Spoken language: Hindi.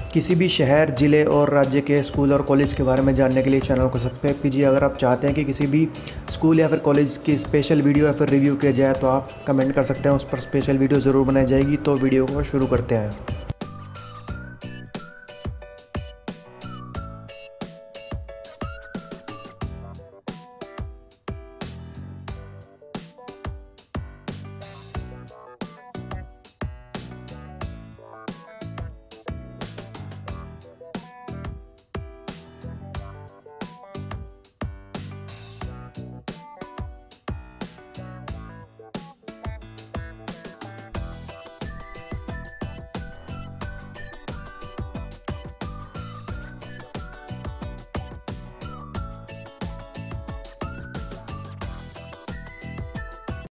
किसी भी शहर, ज़िले और राज्य के स्कूल और कॉलेज के बारे में जानने के लिए चैनल को सब्सक्राइब कीजिए। अगर आप चाहते हैं कि किसी भी स्कूल या फिर कॉलेज की स्पेशल वीडियो या फिर रिव्यू किया जाए तो आप कमेंट कर सकते हैं, उस पर स्पेशल वीडियो ज़रूर बनाई जाएगी। तो वीडियो को शुरू करते हैं।